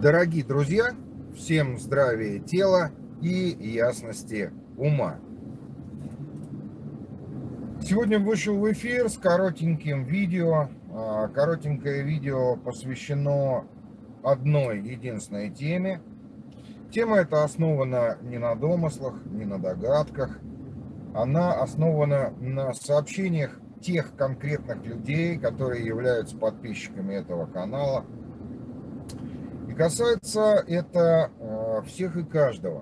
Дорогие друзья, всем здравия тела и ясности ума. Сегодня вышел в эфир с коротеньким видео. Коротенькое видео посвящено одной единственной теме. Тема эта основана не на домыслах, не на догадках. Она основана на сообщениях тех конкретных людей, которые являются подписчиками этого канала. И касается это всех и каждого.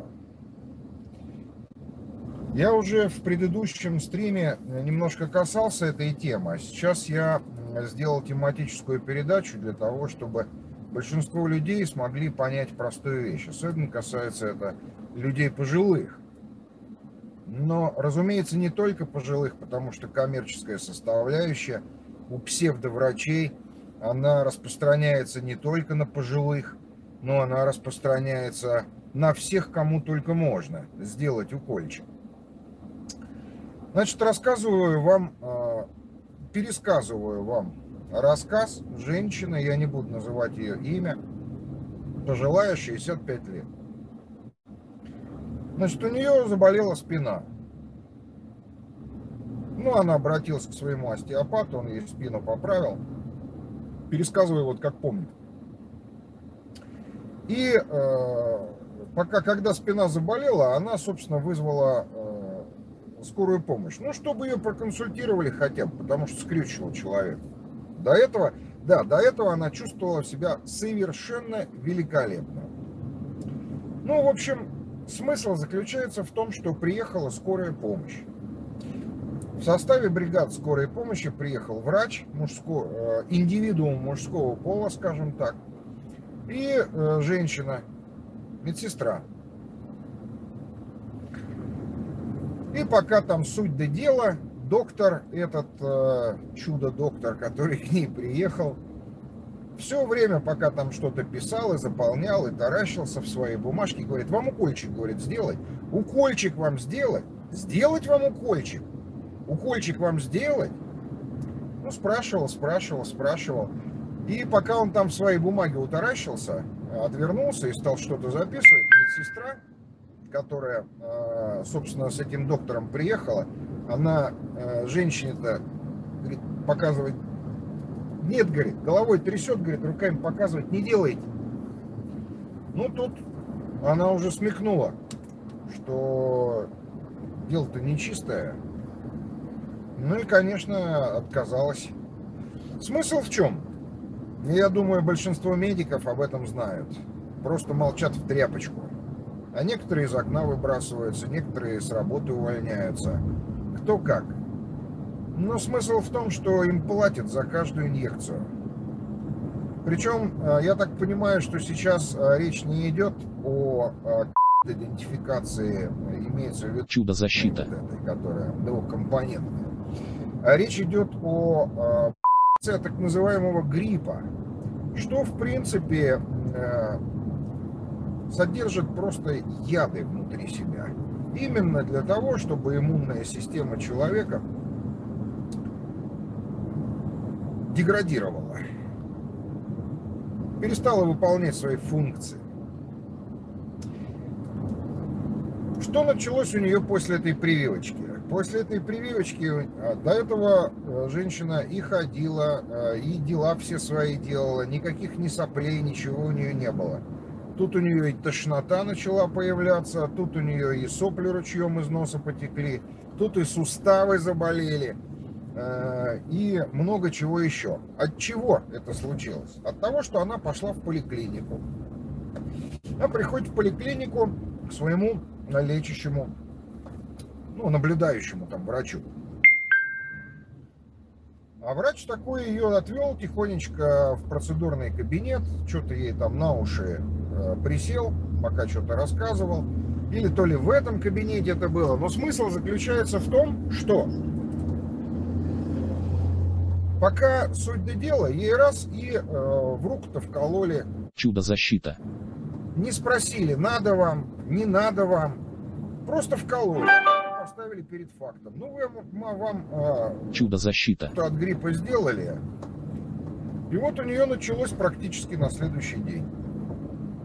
Я уже в предыдущем стриме немножко касался этой темы, а сейчас я сделал тематическую передачу для того, чтобы большинство людей смогли понять простую вещь. Особенно касается это людей пожилых. Но, разумеется, не только пожилых, потому что коммерческая составляющая у псевдоврачей, она распространяется не только на пожилых, но она распространяется на всех, кому только можно сделать укольчик. Значит, пересказываю вам рассказ женщины, я не буду называть ее имя, пожилая, 65 лет. Значит, у нее заболела спина. Ну, она обратилась к своему остеопату, он ей спину поправил. Пересказываю вот как помню. И когда спина заболела, она, собственно, вызвала скорую помощь. Ну, чтобы ее проконсультировали хотя бы, потому что скрючило человека. До этого она чувствовала себя совершенно великолепно. Ну, в общем, смысл заключается в том, что приехала скорая помощь. В составе бригад скорой помощи приехал врач, индивидуум мужского пола, скажем так, и женщина, медсестра. И пока там суть до дела, доктор, этот чудо-доктор, который к ней приехал, все время, пока там что-то писал и заполнял, и таращился в своей бумажке, говорит: вам укольчик, говорит, сделать? Укольчик вам сделать? Сделать вам укольчик? Укольчик вам сделать? Ну, спрашивал. И пока он там в своей бумаге утаращился, отвернулся и стал что-то записывать, медсестра, которая, собственно, с этим доктором приехала, она женщине-то, говорит, показывает: нет, говорит, головой трясет, говорит, руками показывает: не делайте. Ну, тут она уже смекнула, что дело-то нечистое. Ну и, конечно, отказалась. Смысл в чем? Я думаю, большинство медиков об этом знают. Просто молчат в тряпочку. А некоторые из окна выбрасываются, некоторые с работы увольняются. Кто как. Но смысл в том, что им платят за каждую инъекцию. Причем, я так понимаю, что сейчас речь не идет о идентификации, имеется в виду чудо-защита, которая двухкомпонентная. А речь идет о так называемого гриппа, что в принципе содержит просто яды внутри себя. Именно для того, чтобы иммунная система человека деградировала, перестала выполнять свои функции. Что началось у нее после этой прививочки? После этой прививочки до этого женщина и ходила, и дела все свои делала, никаких ни соплей, ничего у нее не было. Тут у нее и тошнота начала появляться, тут у нее и сопли ручьем из носа потекли, тут и суставы заболели, и много чего еще. От чего это случилось? От того, что она пошла в поликлинику. Она приходит в поликлинику к своему лечащему, наблюдающему там врачу. А врач такой ее отвел тихонечко в процедурный кабинет, что-то ей там на уши присел, пока что-то рассказывал. Или то ли в этом кабинете это было. Но смысл заключается в том, что пока суть до дела, ей раз и в руку-то вкололи чудо-защита. Не спросили, надо вам, не надо вам. Просто вкололи. Поставили перед фактом. Ну, вам чудо-защита от гриппа сделали. И вот у нее началось практически на следующий день.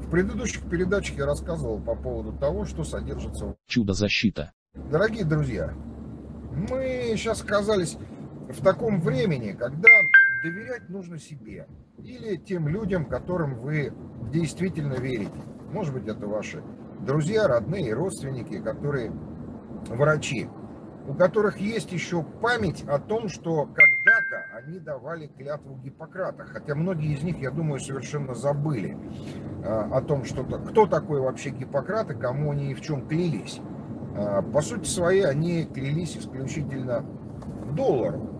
В предыдущих передачах я рассказывал по поводу того, что содержится в... Чудо-защита. Дорогие друзья, мы сейчас оказались в таком времени, когда доверять нужно себе или тем людям, которым вы действительно верите. Может быть, это ваши друзья, родные, родственники, которые врачи, у которых есть еще память о том, что когда-то они давали клятву Гиппократа, хотя многие из них, я думаю, совершенно забыли о том, что кто такой вообще Гиппократ и кому они и в чем клялись. По сути своей, они клялись исключительно доллару,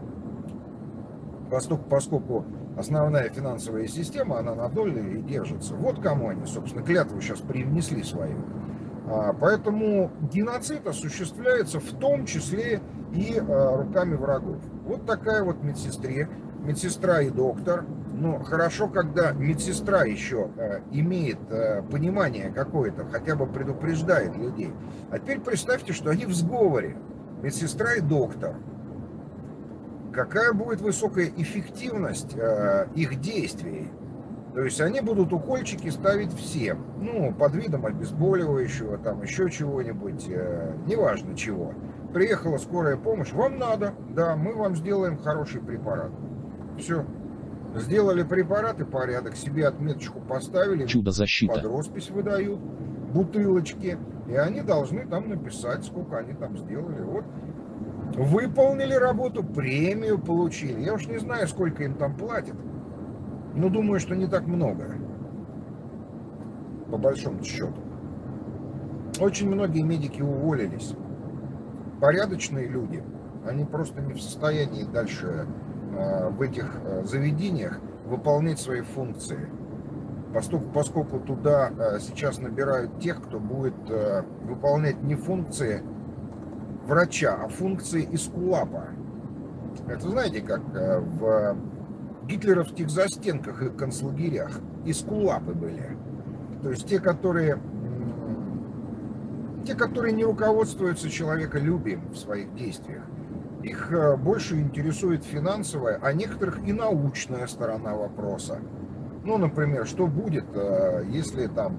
поскольку основная финансовая система, она на долларе и держится. Вот кому они, собственно, клятву сейчас привнесли свою. Поэтому геноцид осуществляется в том числе и руками врагов. Вот такая вот медсестра и доктор. Но хорошо, когда медсестра еще имеет понимание какое-то, хотя бы предупреждает людей. А теперь представьте, что они в сговоре. Медсестра и доктор. Какая будет высокая эффективность их действий? То есть они будут укольчики ставить всем. Ну, под видом обезболивающего, там еще чего-нибудь, неважно чего. Приехала скорая помощь, вам надо, да, мы вам сделаем хороший препарат. Все. Сделали препарат и порядок, себе отметочку поставили, Чудо-защита. под роспись выдают, бутылочки, и они должны там написать, сколько они там сделали. Вот, выполнили работу, премию получили. Я уж не знаю, сколько им там платят, но думаю, что не так много, по большому счету. Очень многие медики уволились. Порядочные люди, они просто не в состоянии дальше в этих заведениях выполнять свои функции, поскольку туда сейчас набирают тех, кто будет выполнять не функции врача, а функции эскулапа. Это знаете, как в гитлеровских застенках и концлагерях эскулапы были. То есть те, которые не руководствуются человеколюбием в своих действиях. Их больше интересует финансовая, а некоторых и научная сторона вопроса. Ну, например, что будет, если там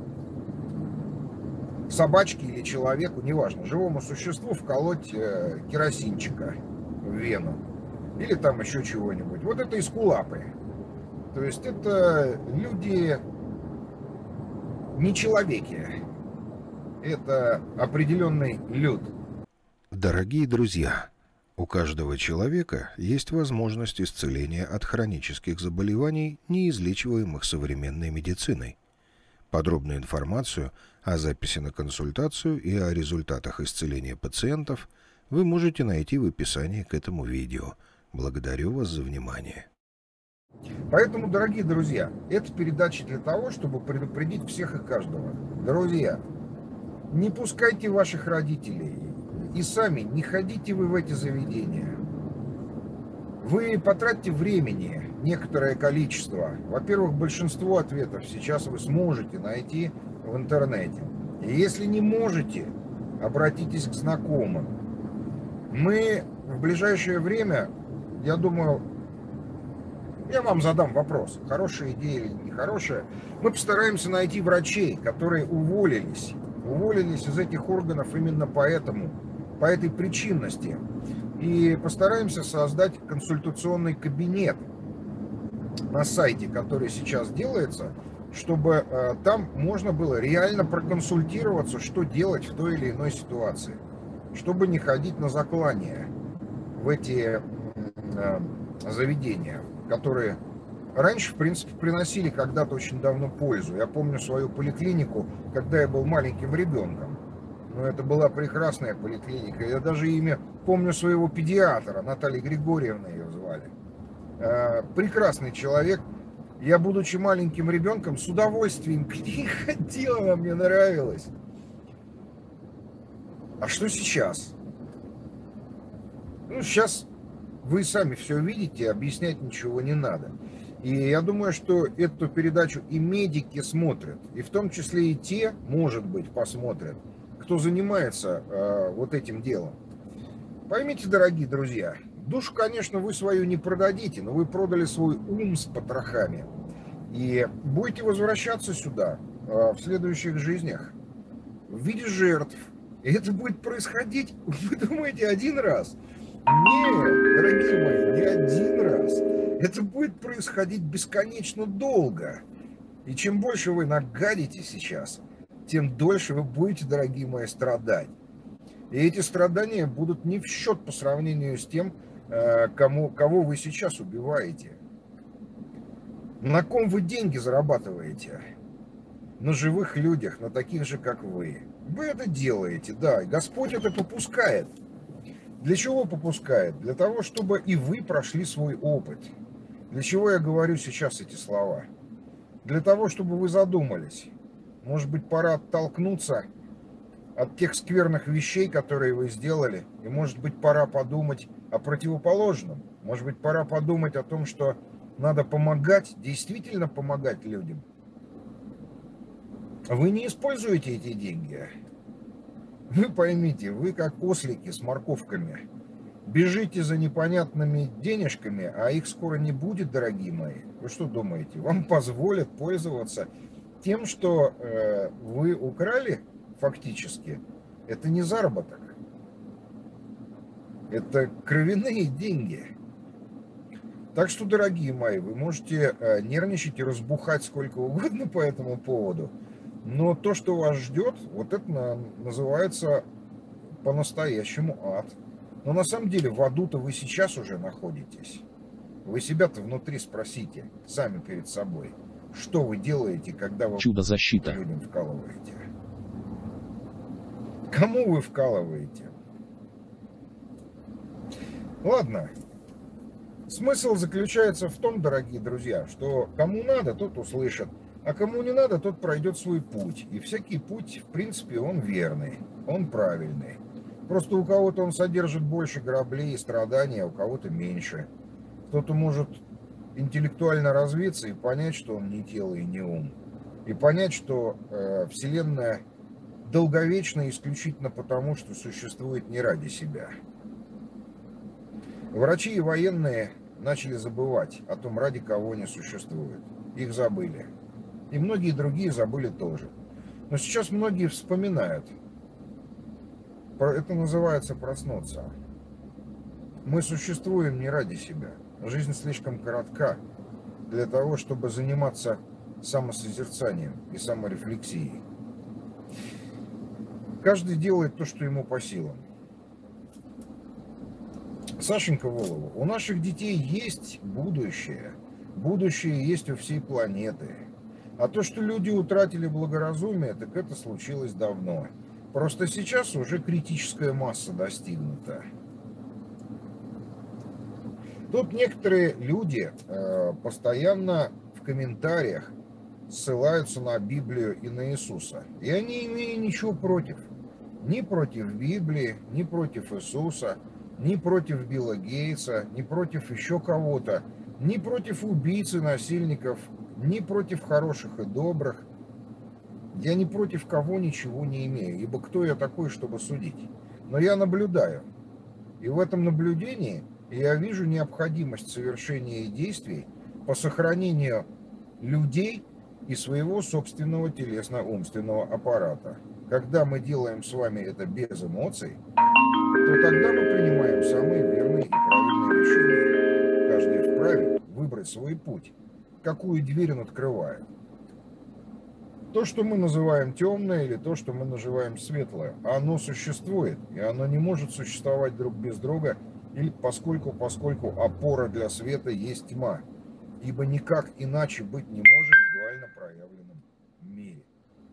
собачке или человеку, неважно, живому существу вколоть керосинчика в вену. Или там еще чего-нибудь. Вот это эскулапы. То есть это люди не человеки. Это определенный люд. Дорогие друзья, у каждого человека есть возможность исцеления от хронических заболеваний, неизлечиваемых современной медициной. Подробную информацию о записи на консультацию и о результатах исцеления пациентов вы можете найти в описании к этому видео. Благодарю вас за внимание. Поэтому, дорогие друзья, эта передача для того, чтобы предупредить всех и каждого. Друзья, не пускайте ваших родителей и сами не ходите вы в эти заведения. Вы потратите времени некоторое количество. Во-первых, большинство ответов сейчас вы сможете найти в интернете. И если не можете, обратитесь к знакомым. Мы в ближайшее время, я думаю, я вам задам вопрос, хорошая идея или нехорошая. Мы постараемся найти врачей, которые уволились из этих органов именно по этой причинности. И постараемся создать консультационный кабинет на сайте, который сейчас делается, чтобы там можно было реально проконсультироваться, что делать в той или иной ситуации, чтобы не ходить на заклание в эти заведения, которые раньше, в принципе, приносили когда-то очень давно пользу. Я помню свою поликлинику, когда я был маленьким ребенком. Но это была прекрасная поликлиника. Я даже имя помню своего педиатра, Наталья Григорьевна ее звали. Прекрасный человек. Я, будучи маленьким ребенком, с удовольствием к ней ходил, она мне нравилась. А что сейчас? Ну, сейчас вы сами все видите, объяснять ничего не надо. И я думаю, что эту передачу и медики смотрят, и в том числе и те, может быть, посмотрят, кто занимается вот этим делом. Поймите, дорогие друзья, душу, конечно, вы свою не продадите, но вы продали свой ум с потрохами. И будете возвращаться сюда в следующих жизнях в виде жертв. И это будет происходить, вы думаете, один раз? Нет, дорогие мои, не один раз. Это будет происходить бесконечно долго. И чем больше вы нагадите сейчас, тем дольше вы будете, дорогие мои, страдать. И эти страдания будут не в счет по сравнению с тем, кого вы сейчас убиваете. На ком вы деньги зарабатываете? На живых людях, на таких же, как вы. Вы это делаете, да, и Господь это попускает. Для чего попускает? Для того, чтобы и вы прошли свой опыт. Для чего я говорю сейчас эти слова? Для того, чтобы вы задумались. Может быть, пора оттолкнуться от тех скверных вещей, которые вы сделали. И, может быть, пора подумать о противоположном. Может быть, пора подумать о том, что надо помогать, действительно помогать людям. Вы не используете эти деньги. Вы поймите, вы как ослики с морковками. Бежите за непонятными денежками, а их скоро не будет, дорогие мои. Вы что думаете? Вам позволят пользоваться тем, что вы украли фактически? Это не заработок. Это кровяные деньги. Так что, дорогие мои, вы можете нервничать и разбухать сколько угодно по этому поводу. Но то, что вас ждет, вот это называется по-настоящему ад. Но на самом деле в аду-то вы сейчас уже находитесь. Вы себя-то внутри спросите, сами перед собой, что вы делаете, когда вы Чудо-защита. людям вкалываете. Кому вы вкалываете? Ладно. Смысл заключается в том, дорогие друзья, что кому надо, тот услышит, а кому не надо, тот пройдет свой путь. И всякий путь, в принципе, он верный, он правильный. Просто у кого-то он содержит больше граблей и страданий, а у кого-то меньше. Кто-то может интеллектуально развиться и понять, что он не тело и не ум. И понять, что Вселенная долговечна исключительно потому, что существует не ради себя. Врачи и военные начали забывать о том, ради кого они существуют. Их забыли. И многие другие забыли тоже. Но сейчас многие вспоминают. Это называется проснуться. Мы существуем не ради себя. Жизнь слишком коротка для того, чтобы заниматься самосозерцанием и саморефлексией. Каждый делает то, что ему по силам. Сашенька Волова, у наших детей есть будущее. Будущее есть у всей планеты. А то, что люди утратили благоразумие, так это случилось давно. Просто сейчас уже критическая масса достигнута. Тут некоторые люди постоянно в комментариях ссылаются на Библию и на Иисуса. Я не имею ничего против. Ни против Библии, ни против Иисуса, ни против Билла Гейтса, ни против еще кого-то, ни против убийц и насильников, ни против хороших и добрых. Я ни против кого ничего не имею, ибо кто я такой, чтобы судить? Но я наблюдаю. И в этом наблюдении я вижу необходимость совершения действий по сохранению людей и своего собственного телесно-умственного аппарата. Когда мы делаем с вами это без эмоций, то тогда мы принимаем самые верные и правильные решения. Каждый вправе выбрать свой путь, какую дверь он открывает. То, что мы называем темное, или то, что мы называем светлое, оно существует, и оно не может существовать друг без друга, или поскольку опора для света есть тьма, ибо никак иначе быть не может в дуально проявленном мире.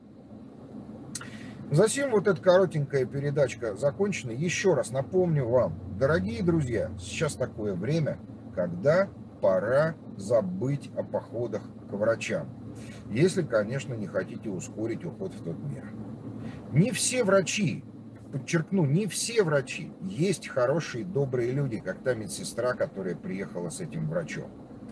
Затем вот эта коротенькая передачка закончена. Еще раз напомню вам, дорогие друзья, сейчас такое время, когда пора забыть о походах к врачам. Если, конечно, не хотите ускорить уход в тот мир. Не все врачи, подчеркну, не все врачи. Есть хорошие, добрые люди, как та медсестра, которая приехала с этим врачом.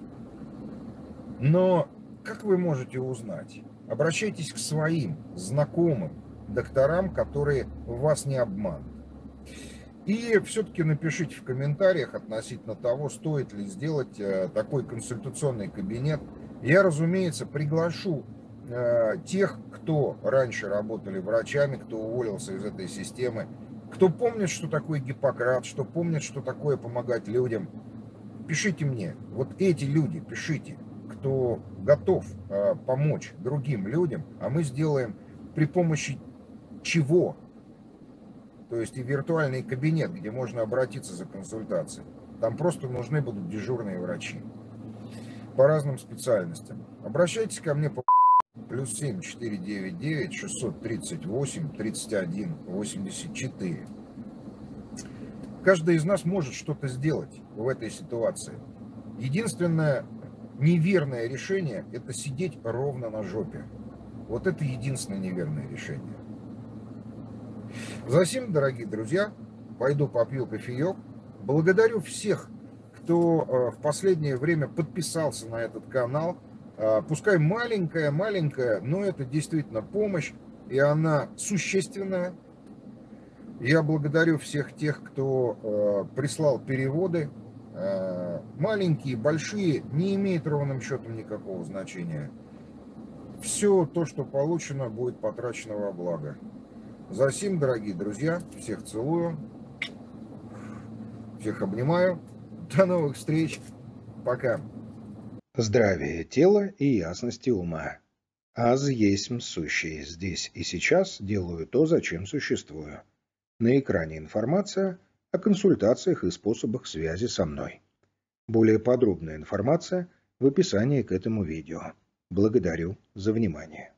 Но как вы можете узнать? Обращайтесь к своим знакомым докторам, которые вас не обманут. И все-таки напишите в комментариях относительно того, стоит ли сделать такой консультационный кабинет Я, разумеется, приглашу тех, кто раньше работали врачами, кто уволился из этой системы, кто помнит, что такое Гиппократ, что помнит, что такое помогать людям. Пишите мне, вот эти люди, пишите, кто готов помочь другим людям, а мы сделаем при помощи чего? То есть и виртуальный кабинет, где можно обратиться за консультацией. Там просто нужны будут дежурные врачи по разным специальностям. Обращайтесь ко мне по +7 499 638 31 84. Каждый из нас может что-то сделать в этой ситуации. Единственное неверное решение – это сидеть ровно на жопе. Вот это единственное неверное решение. Засим, дорогие друзья, пойду попью кофеек. Благодарю всех, кто в последнее время подписался на этот канал. Пускай маленькая, но это действительно помощь, и она существенная. Я благодарю всех тех, кто прислал переводы. Маленькие, большие, не имеет ровным счетом никакого значения. Все то, что получено, будет потрачено во благо. Засим, дорогие друзья, всех целую, всех обнимаю. До новых встреч. Пока. Здравие тела и ясности ума. Аз есмь сущее. Здесь и сейчас делаю то, зачем существую. На экране информация о консультациях и способах связи со мной. Более подробная информация в описании к этому видео. Благодарю за внимание.